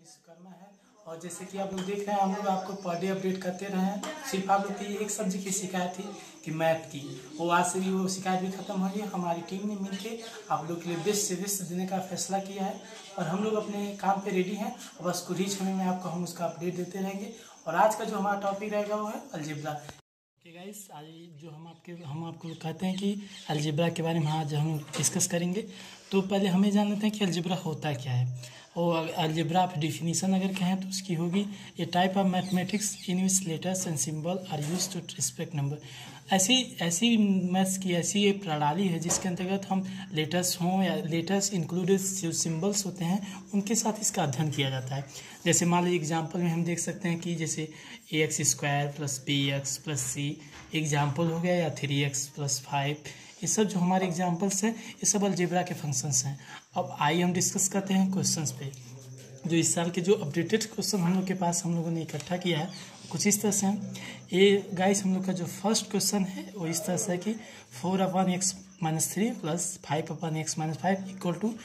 विश्वकर्मा है। और जैसे कि आप लोग देख रहे हैं, हम लोग आपको पर डे अपडेट करते रहे हैं। सिर्फ आप लोग की एक सब्जेक्ट की शिकायत थी कि मैथ की, वो आज से भी वो शिकायत भी खत्म हो गई। हमारी टीम ने मिलकर आप लोग के लिए बेस्ट से बेस्ट देने का फैसला किया है और हम लोग अपने काम पे रेडी हैं। और बस कुछ ही समय में आपको हम उसका अपडेट देते रहेंगे। और आज का जो हमारा टॉपिक रहेगा वो है अलजेब्रा। गाइस, आज जो हम आपको कहते हैं कि अलजेब्रा के बारे में आज हम डिस्कस करेंगे। तो पहले हमें जान लेते हैं कि अलजेब्रा होता क्या है। और अलजेब्रा ऑफ डिफिनीसन अगर कहें तो उसकी होगी a type of mathematics in which letters and symbols are used to respect number. ऐसी मैथ्स की ऐसी एक प्रणाली है जिसके अंतर्गत हम लेटर्स हों या लेटर्स इंक्लूडेड जो सिंबल्स होते हैं उनके साथ इसका अध्ययन किया जाता है। जैसे मान लीजिए एग्जाम्पल में हम देख सकते हैं कि जैसे ax² + bx + c एग्जाम्पल हो गया, या 3x + 5, ये सब जो हमारे एग्जाम्पल्स हैं ये सब अलजेब्रा के फंक्शंस हैं। अब आइए हम डिस्कस करते हैं क्वेश्चंस पे। जो इस साल के जो अपडेटेड क्वेश्चन हम लोग के पास हम लोगों ने इकट्ठा किया है कुछ इस तरह से हैं। ये गाइस हम लोग का जो फर्स्ट क्वेश्चन है वो इस तरह से है कि 4/x - 3 + 5/x - 5 =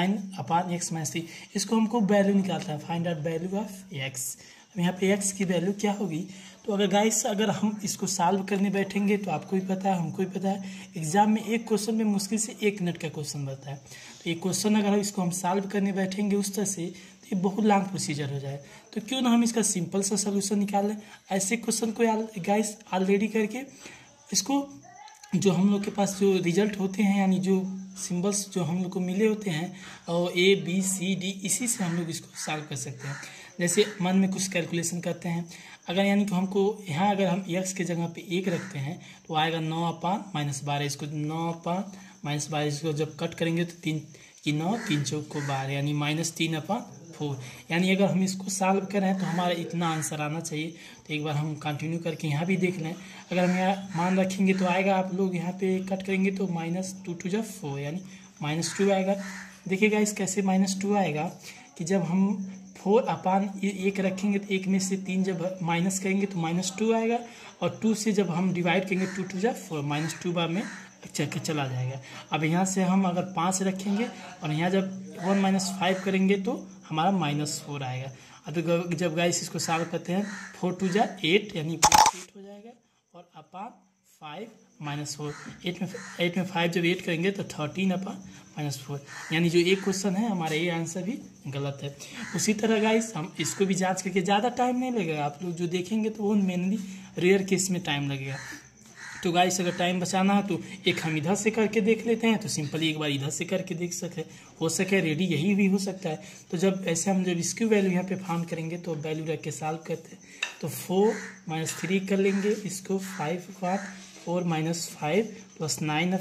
9/x - 3। इसको हमको वैल्यू निकालता है, find out value of x। अब यहाँ पे x की वैल्यू क्या होगी। तो अगर हम इसको सॉल्व करने बैठेंगे तो आपको भी पता है, हमको भी पता है, एग्जाम में एक क्वेश्चन में मुश्किल से 1 मिनट का क्वेश्चन बनता है। तो ये क्वेश्चन अगर इसको हम सॉल्व करने बैठेंगे उस तरह से तो ये बहुत लॉन्ग प्रोसीजर हो जाए। तो क्यों ना हम इसका सिंपल सा सोल्यूशन निकाल लें। ऐसे क्वेश्चन को गाइस ऑलरेडी करके इसको जो हम लोग के पास जो रिजल्ट होते हैं, यानी जो सिंबल्स जो हम लोग को मिले होते हैं और A B C D, इसी से हम लोग इसको सॉल्व कर सकते हैं। जैसे मन में कुछ कैलकुलेशन करते हैं, अगर यानी कि हमको यहाँ अगर हम x के जगह पे 1 रखते हैं तो आएगा 9/-12। इसको 9/-12 इसको जब कट करेंगे तो 3 की 9, 3 चौक को 12, यानी -3/4। यानी अगर हम इसको सॉल्व करें तो हमारा इतना आंसर आना चाहिए। तो एक बार हम कंटिन्यू करके यहाँ भी देख लें। अगर हम यहाँ मान रखेंगे तो आएगा, आप लोग यहाँ पे कट करेंगे तो -2 × 4 यानी -2 आएगा। देखिएगा इस कैसे -2 आएगा कि जब हम 4/1 रखेंगे तो 1 में से 3 जब माइनस करेंगे तो -2 आएगा, और 2 से जब हम डिवाइड करेंगे 2 × 4 -2 बार में चला जाएगा। अब यहाँ से हम अगर 5 रखेंगे और यहाँ जब 1 - 5 करेंगे तो हमारा -4 आएगा। अब जब गाइस इसको सॉल्व करते हैं 4 × 2 = 8 यानी 8 हो जाएगा, और /5 -4 8 में 5 जब 8 करेंगे तो 13/-4, यानी जो एक क्वेश्चन है हमारा ये आंसर भी गलत है। उसी तरह गाइस हम इसको भी जांच करके, ज़्यादा टाइम नहीं लगेगा, आप लोग जो देखेंगे तो वो मेनली रेयर केस में टाइम लगेगा। तो गाइस अगर टाइम बचाना है तो एक हम इधर से करके देख लेते हैं, तो सिंपली एक बार इधर से करके देख सकते, हो सके रेडी यही भी हो सकता है। तो जब इसकी वैल्यू यहाँ पे फाउंड करेंगे तो वैल्यू रख के सॉल्व करते हैं तो 4 - 3 कर लेंगे इसको 5/4 - 5 +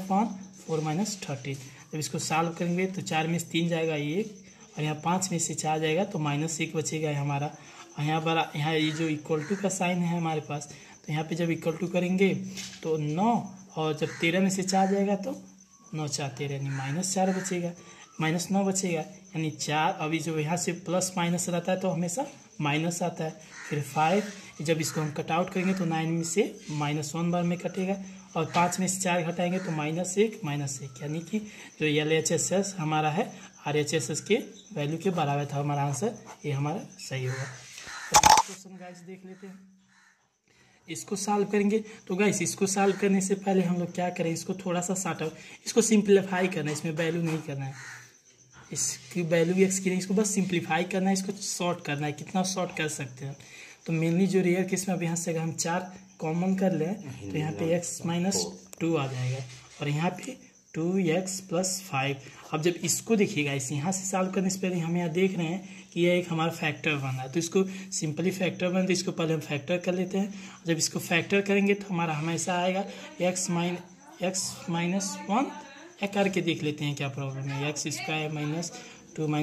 9/4 - 13। जब इसको सॉल्व करेंगे तो 4 में से 3 जाएगा 1, और यहाँ 5 में से 4 जाएगा तो -1 बचेगा हमारा। और यहाँ ये जो इक्वल टू का साइन है हमारे पास, तो यहाँ पे जब इक्वल टू करेंगे तो 9, और जब 13 में से 4 जाएगा तो 9 × 4 = 13, यानी -4 बचेगा, -9 बचेगा, यानी 4। अभी जो यहाँ से प्लस माइनस रहता है तो हमेशा माइनस आता है। फिर 5, जब इसको हम कट आउट करेंगे तो 9 में से -1 बार में कटेगा, और 5 में से 4 घटाएंगे तो -1, यानी कि जो LHS हमारा है RHS के वैल्यू के बराबर था हमारा आंसर, ये हमारा सही होगा। तो क्वेश्चन गाइस देख लेते हैं, इसको सॉल्व करेंगे। तो गाइस इसको सॉल्व करने से पहले हम लोग क्या करें, इसको थोड़ा सा शॉर्ट आउट, इसको सिंप्लीफाई करना है, इसमें वैल्यू नहीं करना है, इसकी वैल्यू x की नहीं, इसको बस सिंप्लीफाई करना है, इसको शॉर्ट करना है। कितना शॉर्ट कर सकते हैं, तो मेनली जो रेयर केस में अब यहाँ से अगर हम 4 कॉमन कर लें तो यहाँ पे x - 2 आ जाएगा, और यहाँ पे 2x + 5। अब जब इसको देखिएगा, इस यहाँ से सॉल्व करने से पहले हम यहाँ देख रहे हैं कि यह एक हमारा फैक्टर बना है, तो इसको सिंपली फैक्टर बना, तो इसको पहले हम फैक्टर कर लेते हैं। जब इसको फैक्टर करेंगे तो हमारा हमेशा आएगा x - 1, करके देख लेते हैं क्या प्रॉब्लम है। x² - 2 - 1 x - 2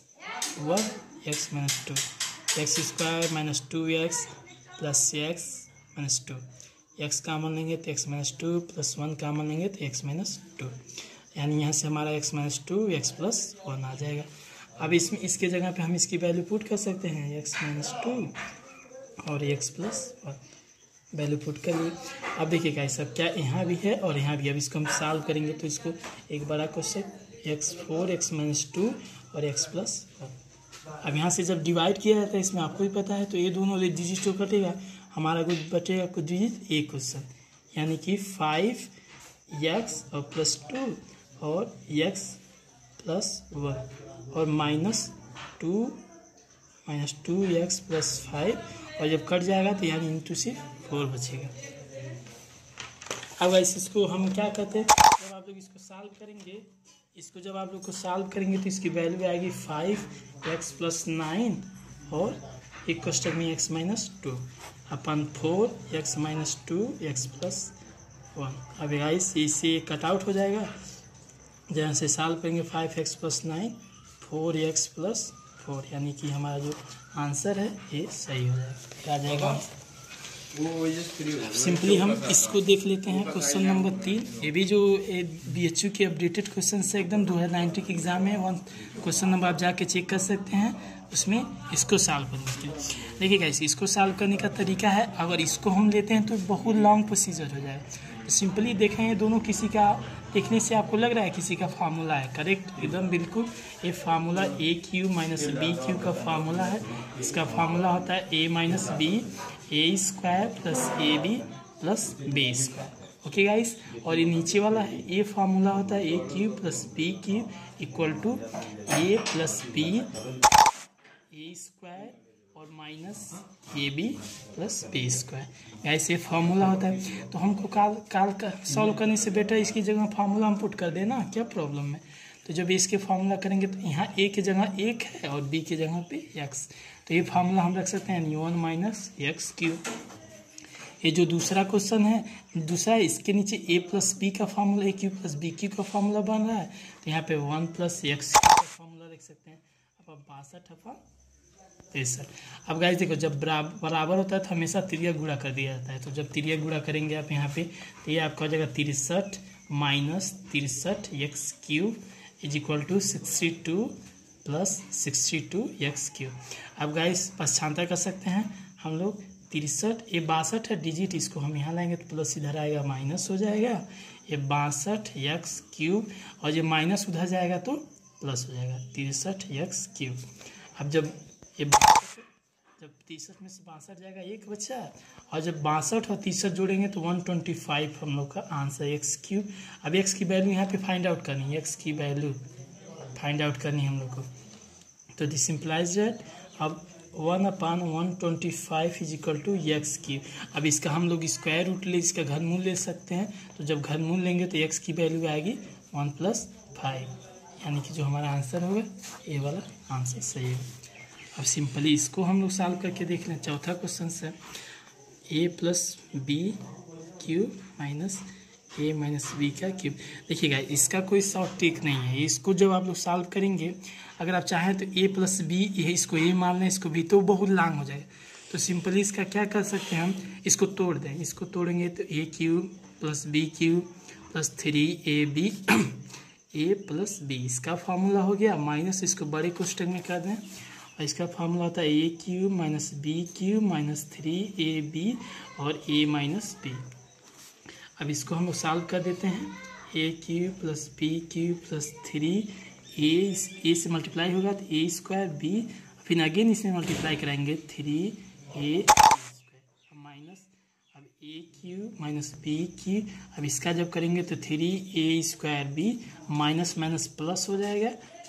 x² - 2x + x - 2, x common लेंगे तो x - 2 + 1 कॉमन लेंगे तो x - 2, यानी यहाँ से हमारा x - 2 x + 1 आ जाएगा। अब इसके जगह पे हम इसकी वैल्यू पुट कर सकते हैं, x - 2 और x + 1 वैल्यू पुट कर लिए। अब देखिएगा ये सब क्या यहाँ भी है और यहाँ भी। अब इसको हम सॉल्व करेंगे तो इसको एक बड़ा क्वेश्चन x4 x - 2 और x + 1, अब यहाँ से जब डिवाइड किया जाता है इसमें आपको भी पता है, तो ये दोनों डिजिट तो कटेगा, हमारा कुछ बचेगा कुछ डिजिट एक क्वेश्चन, यानी कि 5x और +2 और x +1 और -2x + 5 और जब कट जाएगा तो यानी इंटू से 4 बचेगा। अब ऐसे इसको हम क्या कहते हैं, जब आप लोग इसको सॉल्व करेंगे, इसको जब आप लोग को सॉल्व करेंगे तो इसकी वैल्यू आएगी 5x + 9 और एक कोष्टक में x - 2 अपन 4x - 2 x + 1। अब गाइस इससे कट आउट हो जाएगा, जहाँ से सॉल्व करेंगे 5x + 9 4x + 4, यानी कि हमारा जो आंसर है ये सही हो जाएगा, आ जाएगा। सिंपली हम इसको देख लेते हैं क्वेश्चन नंबर 3। ये भी जो BHU के अपडेटेड क्वेश्चन है एकदम 2019 के एग्जाम में, 1 क्वेश्चन नंबर आप जाके चेक कर सकते हैं, उसमें इसको सॉल्व करने के लिए। देखिए गाइस इसको सॉल्व करने का तरीका है, अगर इसको हम लेते हैं तो बहुत लॉन्ग प्रोसीजर हो जाएगा। तो सिंपली देखें ये दोनों किसी का देखने से आपको लग रहा है किसी का फार्मूला है, करेक्ट एकदम बिल्कुल। ये फार्मूला AQ - BQ का फार्मूला है, इसका फार्मूला होता है A - B A² + AB + B²। Okay guys, और ये नीचे वाला है ये फार्मूला होता है AQ + BQ = A + B A² और -AB + B²। ऐसे फार्मूला होता है। तो हमको काल का सॉल्व करने से बेटर इसकी जगह फार्मूला हम पुट कर देना, क्या प्रॉब्लम है। तो जब इसके फार्मूला करेंगे तो यहाँ A की जगह 1 है और B की जगह पे x, तो ये फार्मूला हम रख सकते हैं (1 - x³). ये जो दूसरा क्वेश्चन है, दूसरा इसके नीचे A + B का फार्मूला AQ + BQ का फार्मूला बन रहा है, तो यहाँ पे 1 + x³ का फार्मूला रख सकते हैं। अब 62/63। अब गाइस देखो जब बराबर होता है तो हमेशा तिर्यक गुणा कर दिया जाता है, तो जब तिर्यक गुणा करेंगे आप यहाँ पे तो ये आपका हो जाएगा 63 - 63 x³ = 62 + 62 x³। अब गाइस पश्चांतर कर सकते हैं हम लोग, 63 ये 62 है डिजिट, इसको हम यहाँ लाएंगे तो प्लस इधर आएगा माइनस हो जाएगा, ये 62 x³ और ये माइनस उधर जाएगा तो प्लस हो जाएगा 63 x³। अब जब ये 63 में से 62 जाएगा एक बच्चा, और जब 62 और 63 जोड़ेंगे तो 125 हम लोग का आंसर x³। अब x की वैल्यू यहाँ पे फाइंड आउट करनी है, x की वैल्यू फाइंड आउट करनी है हम लोग को, तो दिस इम्प्लाइज दैट अब 1/125 = x³। अब इसका हम लोग स्क्वायर रूट ले, इसका घनमूल ले सकते हैं, तो जब घनमूल लेंगे तो x की वैल्यू आएगी 1 + 5, यानी कि जो हमारा आंसर होगा ये वाला आंसर सही है। अब सिंपली इसको हम लोग सॉल्व करके देख लें। चौथा क्वेश्चन से A + BQ - A - B का क्यूब। देखिएगा इसका कोई शॉर्ट ट्रिक नहीं है, इसको जब आप लोग सॉल्व करेंगे, अगर आप चाहें तो A + B इसको A मान लें, इसको B, तो बहुत लॉन्ग हो जाएगा। तो सिंपली इसका क्या कर सकते हैं हम, इसको तोड़ दें, इसको तोड़ेंगे तो AQ + BQ + 3AB A + B, इसका फार्मूला हो गया, माइनस इसको बड़े कोष्टक में कर दें और इसका फार्मूला होता है AQ - BQ - 3AB और A - B। अब इसको हम लोग सॉल्व कर देते हैं, AQ + BQ + 3A से मल्टीप्लाई होगा तो A² B, फिर अगेन इसमें मल्टीप्लाई कराएंगे 3A माइनस अब AQ - BQ, अब इसका जब करेंगे तो 3A² B माइनस प्लस हो जाएगा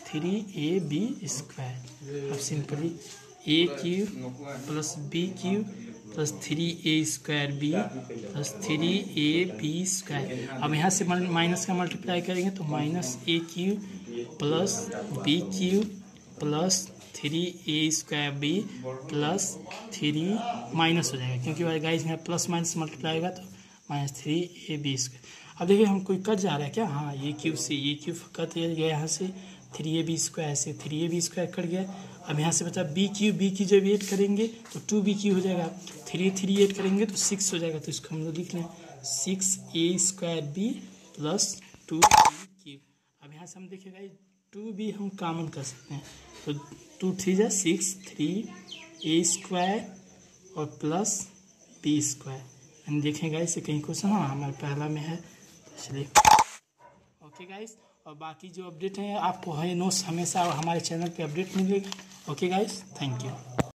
3AB²। अब simply AQ + BQ + 3A² B + 3AB²। अब यहाँ से माइनस का मल्टीप्लाई करेंगे तो -AQ + BQ + 3A² B + 3 minus हो जाएगा, क्योंकि गाइस में प्लस माइनस मल्टीप्लाई होगा तो -3AB²। अब देखिए हम कोई कट जा रहा है क्या, हाँ AQ से AQ कट गया, यहाँ से 3AB² से 3AB² कट गया। अब यहाँ से बचा BQ जब ऐड करेंगे तो 2BQ हो जाएगा, 3 ऐड करेंगे तो 6 हो जाएगा, तो इसको हम लोग लिख लें 6A² B + 2BQ। अब यहाँ से हम देखिएगा 2B हम कॉमन कर सकते हैं, तो 2 3 = 6 3A² और प्लस B²। हम देखेंगे इसे कहीं क्वेश्चन, हाँ हमारे पहला में है, इसलिए ओके गाइस। और बाकी जो अपडेट है आपको है नोट्स हमेशा हमारे चैनल पे अपडेट मिलेगा, ओके गाइस, थैंक यू।